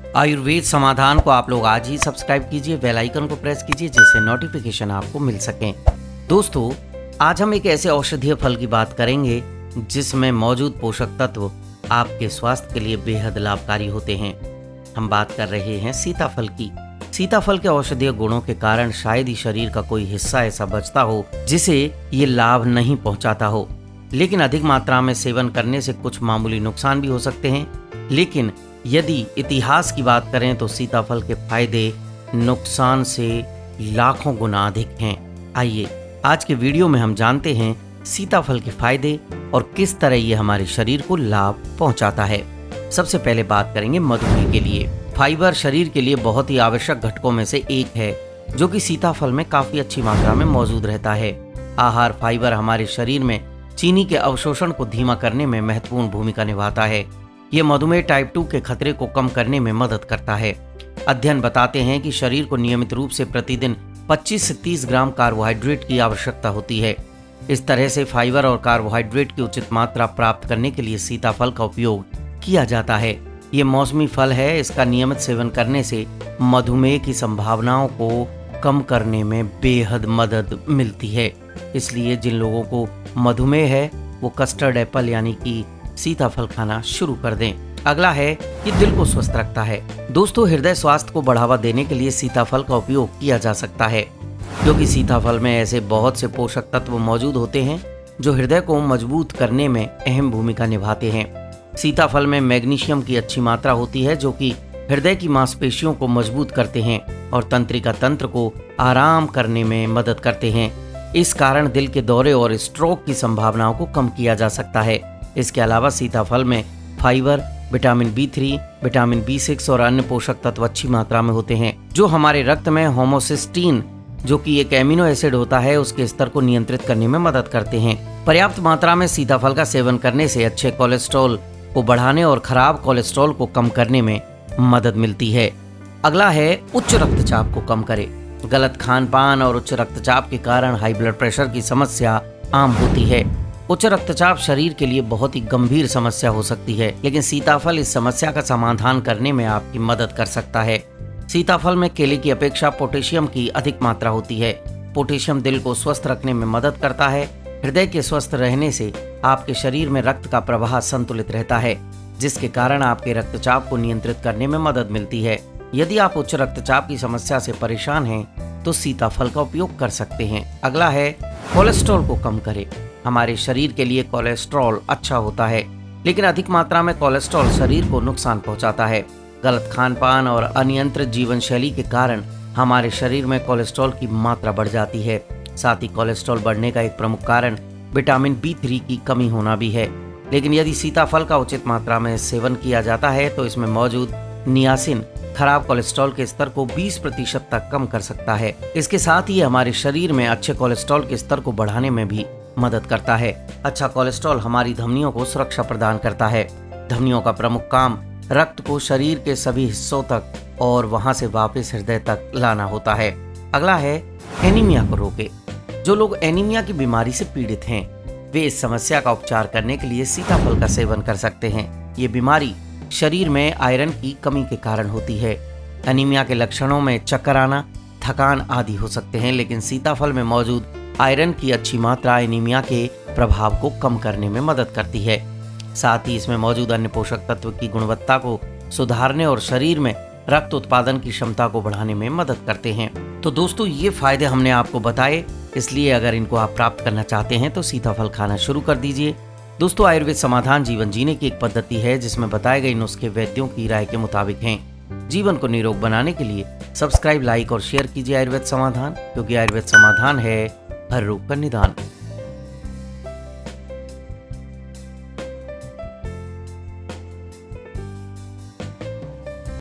आयुर्वेद समाधान को आप लोग आज ही सब्सक्राइब कीजिए, बेल आइकन को प्रेस कीजिए जिससे नोटिफिकेशन आपको मिल सके। दोस्तों, आज हम एक ऐसे औषधीय फल की बात करेंगे जिसमें मौजूद पोषक तत्व आपके स्वास्थ्य के लिए बेहद लाभकारी होते हैं। हम बात कर रहे हैं सीताफल की। सीताफल के औषधीय गुणों के कारण शायद ही शरीर का कोई हिस्सा ऐसा बचता हो जिसे ये लाभ नहीं पहुंचाता हो, लेकिन अधिक मात्रा में सेवन करने से कुछ मामूली नुकसान भी हो सकते हैं। लेकिन यदि इतिहास की बात करें तो सीताफल के फायदे नुकसान से लाखों गुना अधिक हैं। आइए आज के वीडियो में हम जानते हैं सीताफल के फायदे और किस तरह ये हमारे शरीर को लाभ पहुंचाता है। सबसे पहले बात करेंगे मधुमेह के लिए। फाइबर शरीर के लिए बहुत ही आवश्यक घटकों में से एक है जो कि सीताफल में काफी अच्छी मात्रा में मौजूद रहता है। आहार फाइबर हमारे शरीर में चीनी के अवशोषण को धीमा करने में महत्वपूर्ण भूमिका निभाता है। ये मधुमेह टाइप 2 के खतरे को कम करने में मदद करता है। अध्ययन बताते हैं कि शरीर को नियमित रूप से प्रतिदिन 25 से 30 ग्राम कार्बोहाइड्रेट की आवश्यकता होती है। इस तरह से फाइबर और कार्बोहाइड्रेट की उचित मात्रा प्राप्त करने के लिए सीताफल का उपयोग किया जाता है। ये मौसमी फल है, इसका नियमित सेवन करने से मधुमेह की संभावनाओं को कम करने में बेहद मदद मिलती है। इसलिए जिन लोगों को मधुमेह है वो कस्टर्ड एप्पल यानी कि सीताफल खाना शुरू कर दें। अगला है कि दिल को स्वस्थ रखता है। दोस्तों, हृदय स्वास्थ्य को बढ़ावा देने के लिए सीताफल का उपयोग किया जा सकता है, क्योंकि सीताफल में ऐसे बहुत से पोषक तत्व मौजूद होते हैं जो हृदय को मजबूत करने में अहम भूमिका निभाते हैं। सीताफल में मैग्नीशियम की अच्छी मात्रा होती है जो कि हृदय की मांसपेशियों को मजबूत करते हैं और तंत्रिका तंत्र को आराम करने में मदद करते हैं। इस कारण दिल के दौरे और स्ट्रोक की संभावनाओं को कम किया जा सकता है। इसके अलावा सीताफल में fibre, vitamin B3, vitamin B6 और अन्य पोषक तत्व अच्छी मात्रा में होते हैं जो हमारे रक्त में होमोसिस्टीन जो कि एक एमिनो एसिड होता है उसके स्तर को नियंत्रित करने में मदद करते हैं। पर्याप्त मात्रा में सीताफल का सेवन करने से अच्छे कोलेस्ट्रॉल को बढ़ाने और खराब कोलेस्ट्रॉल को कम करने में मदद मिलती है। अगला है उच्च रक्तचाप को कम करे। गलत खान पान और उच्च रक्तचाप के कारण हाई ब्लड प्रेशर की समस्या आम होती है। उच्च रक्तचाप शरीर के लिए बहुत ही गंभीर समस्या हो सकती है, लेकिन सीताफल इस समस्या का समाधान करने में आपकी मदद कर सकता है। सीताफल में केले की अपेक्षा पोटेशियम की अधिक मात्रा होती है। पोटेशियम दिल को स्वस्थ रखने में मदद करता है। हृदय के स्वस्थ रहने से आपके शरीर में रक्त का प्रवाह संतुलित रहता है, जिसके कारण आपके रक्तचाप को नियंत्रित करने में मदद मिलती है। यदि आप उच्च रक्तचाप की समस्या से परेशान हैं तो सीताफल का उपयोग कर सकते हैं। अगला है कोलेस्ट्रॉल को कम करे। हमारे शरीर के लिए कोलेस्ट्रॉल अच्छा होता है, लेकिन अधिक मात्रा में कोलेस्ट्रॉल शरीर को नुकसान पहुंचाता है। गलत खान पान और अनियंत्रित जीवन शैली के कारण हमारे शरीर में कोलेस्ट्रॉल की मात्रा बढ़ जाती है। साथ ही कोलेस्ट्रॉल बढ़ने का एक प्रमुख कारण विटामिन B3 की कमी होना भी है। लेकिन यदि सीताफल का उचित मात्रा में सेवन किया जाता है तो इसमें मौजूद नियासिन खराब कोलेस्ट्रॉल के स्तर को 20% तक कम कर सकता है। इसके साथ ही हमारे शरीर में अच्छे कोलेस्ट्रॉल के स्तर को बढ़ाने में भी मदद करता है। अच्छा कोलेस्ट्रॉल हमारी धमनियों को सुरक्षा प्रदान करता है। धमनियों का प्रमुख काम रक्त को शरीर के सभी हिस्सों तक और वहां से वापस हृदय तक लाना होता है। अगला है एनीमिया को रोके। जो लोग एनीमिया की बीमारी से पीड़ित हैं वे इस समस्या का उपचार करने के लिए सीताफल का सेवन कर सकते हैं। ये बीमारी शरीर में आयरन की कमी के कारण होती है। एनीमिया के लक्षणों में चक्कर आना, थकान आदि हो सकते हैं, लेकिन सीताफल में मौजूद आयरन की अच्छी मात्रा एनीमिया के प्रभाव को कम करने में मदद करती है। साथ ही इसमें मौजूद अन्य पोषक तत्व की गुणवत्ता को सुधारने और शरीर में रक्त उत्पादन की क्षमता को बढ़ाने में मदद करते हैं। तो दोस्तों, ये फायदे हमने आपको बताए, इसलिए अगर इनको आप प्राप्त करना चाहते हैं तो सीताफल खाना शुरू कर दीजिए। दोस्तों, आयुर्वेद समाधान जीवन जीने की एक पद्धति है जिसमें बताए गए नुस्खे वैद्यों की राय के मुताबिक हैं। जीवन को निरोग बनाने के लिए सब्सक्राइब, लाइक और शेयर कीजिए आयुर्वेद समाधान, क्योंकि आयुर्वेद समाधान है हर रोग का निदान।